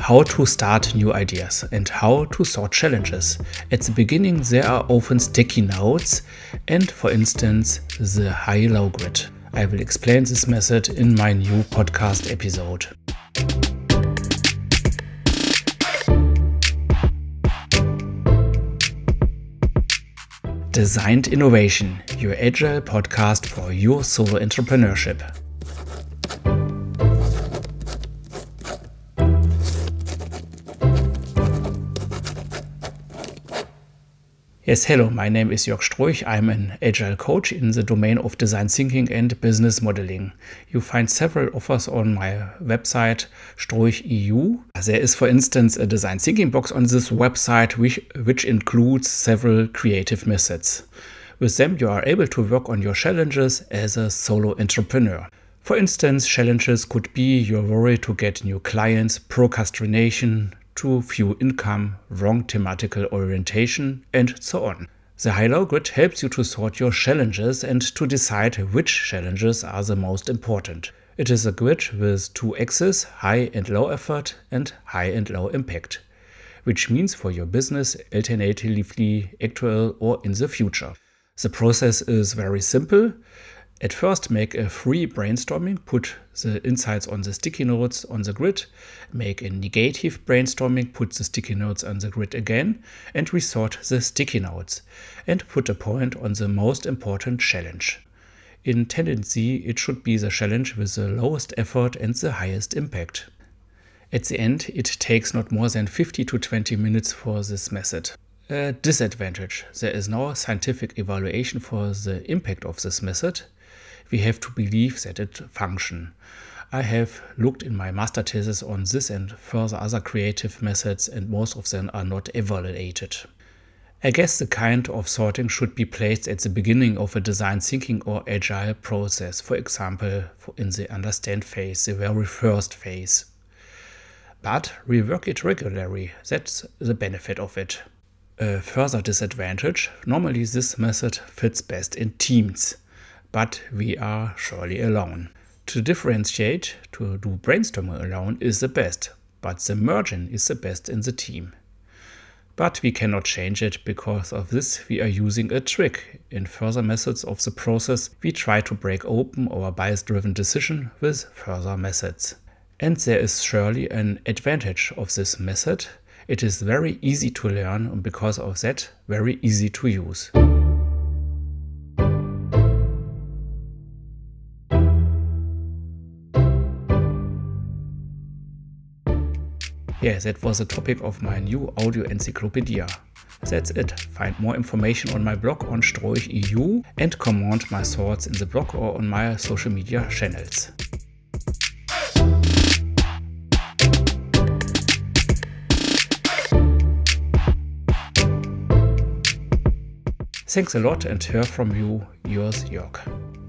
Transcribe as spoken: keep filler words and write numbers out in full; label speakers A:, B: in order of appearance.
A: how to start new ideas and how to sort challenges. At the beginning there are often sticky notes and, for instance, the high-low grid. I will explain this method in my new podcast episode. Designed Innovation, your agile podcast for your solo entrepreneurship. Yes, hello, my name is Jörg Stroich. I'm an agile coach in the domain of design thinking and business modeling. You find several offers on my website Stroich dot E U. There is, for instance, a design thinking box on this website which, which includes several creative methods. With them you are able to work on your challenges as a solo entrepreneur. For instance, challenges could be your worry to get new clients, procrastination, too few income, wrong thematical orientation, and so on. The high-low grid helps you to sort your challenges and to decide which challenges are the most important. It is a grid with two axes, high and low effort and high and low impact, which means for your business alternatively actual or in the future. The process is very simple. At first, make a free brainstorming, put the insights on the sticky notes on the grid, make a negative brainstorming, put the sticky notes on the grid again, and resort the sticky notes, and put a point on the most important challenge. In tendency, it should be the challenge with the lowest effort and the highest impact. At the end, it takes not more than fifteen to twenty minutes for this method. A disadvantage: there is no scientific evaluation for the impact of this method. We have to believe that it functions. I have looked in my master thesis on this and further other creative methods, and most of them are not evaluated. I guess the kind of sorting should be placed at the beginning of a design thinking or agile process, for example in the understand phase, the very first phase. But rework it regularly, that's the benefit of it. A further disadvantage: normally this method fits best in teams. But we are surely alone. To differentiate, to do brainstorming alone is the best, but the merging is the best in the team. But we cannot change it. Because of this, we are using a trick. In further methods of the process, we try to break open our bias-driven decision with further methods. And there is surely an advantage of this method. It is very easy to learn and because of that, very easy to use. Yeah, that was the topic of my new audio encyclopedia. That's it. Find more information on my blog on Stroich dot E U and comment my thoughts in the blog or on my social media channels. Thanks a lot and hear from you, yours Jörg.